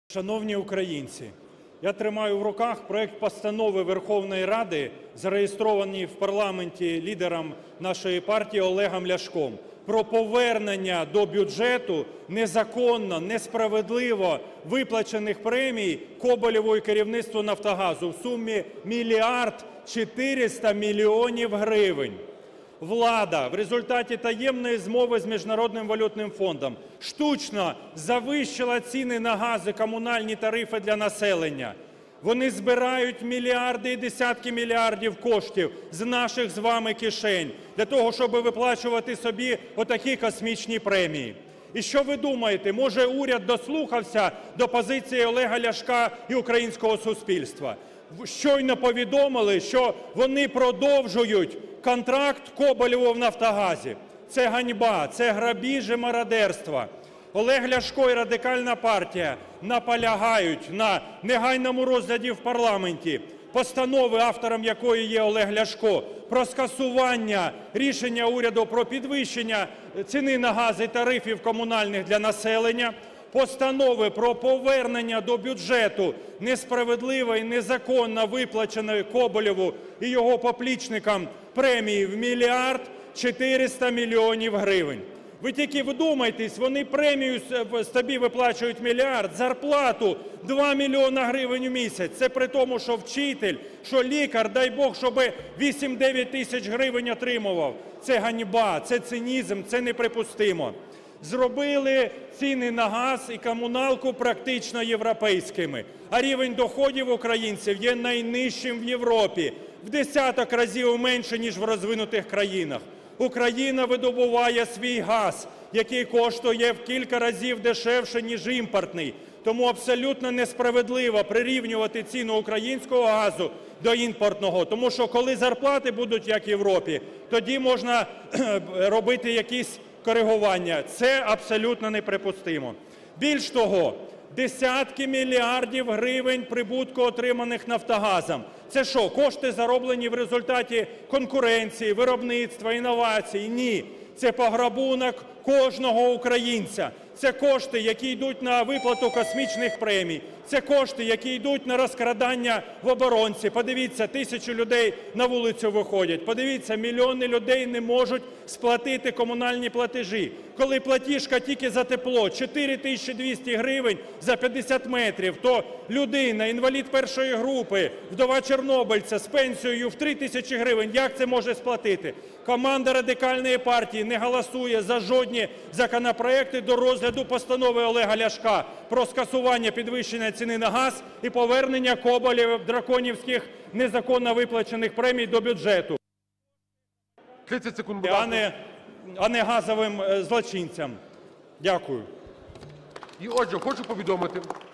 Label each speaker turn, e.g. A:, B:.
A: Шановні українці, я тримаю в руках проект постанови Верховної Ради, зареєстрований в парламенті лідером нашої партії Олегом Ляшком, про повернення до бюджету незаконно, несправедливо виплачених премій Коболєву і керівництву "Нафтогазу" в сумі 1 мільярд 400 мільйонів гривень. Влада в результаті таємної змови з Міжнародним валютним фондом штучно завищила ціни на газ і комунальні тарифи для населення. Вони збирають мільярди і десятки мільярдів коштів з наших з вами кишень для того, щоб виплачувати собі отакі космічні премії. І що ви думаєте, може уряд дослухався до позиції Олега Ляшка і українського суспільства? Щойно повідомили, що вони продовжують контракт Коболєву в "Нафтогазі". Це ганьба, це грабіж і мародерство. Олег Ляшко і Радикальна партія наполягають на негайному розгляді в парламенті постанови, автором якої є Олег Ляшко, про скасування рішення уряду про підвищення ціни на газ і тарифів комунальних для населення, постанови про повернення до бюджету несправедливо і незаконно виплаченої Коболєву і його поплічникам премії в 1 мільярд 400 мільйонів гривень. Ви тільки вдумайтесь, вони премію собі виплачують 1 мільярд, зарплату 2 мільйони гривень у місяць. Це при тому, що вчитель, що лікар, дай Бог, щоби 8-9 тисяч гривень отримував. Це ганьба, це цинізм, це неприпустимо. Зробили ціни на газ і комуналку практично європейськими, а рівень доходів українців є найнижчим в Європі, в десяток разів менше, ніж в розвинутих країнах. Україна видобуває свій газ, який коштує в кілька разів дешевше, ніж імпортний. Тому абсолютно несправедливо прирівнювати ціну українського газу до імпортного. Тому що коли зарплати будуть, як в Європі, тоді можна робити якісь коригування. Це абсолютно неприпустимо. Більш того, десятки мільярдів гривень прибутку, отриманих "Нафтогазом". Це що, кошти, зароблені в результаті конкуренції, виробництва, інновацій? Ні. Це пограбунок кожного українця. Це кошти, які йдуть на виплату космічних премій. Це кошти, які йдуть на розкрадання в оборонці. Подивіться, тисячі людей на вулицю виходять. Подивіться, мільйони людей не можуть сплатити комунальні платежі. Коли платіжка тільки за тепло 4200 гривень за 50 метрів, то людина, інвалід першої групи, вдова чорнобильця з пенсією в 3000 гривень, як це може сплатити? Команда Радикальної партії не голосує за жодні законопроекти до розгляду постанови Олега Ляшка про скасування підвищення ціни на газ і повернення Коболєва драконівських незаконно виплачених премій до бюджету.
B: 30 секунд, будь ласка.
A: А не газовим злочинцям. Дякую.
B: І отже, хочу повідомити,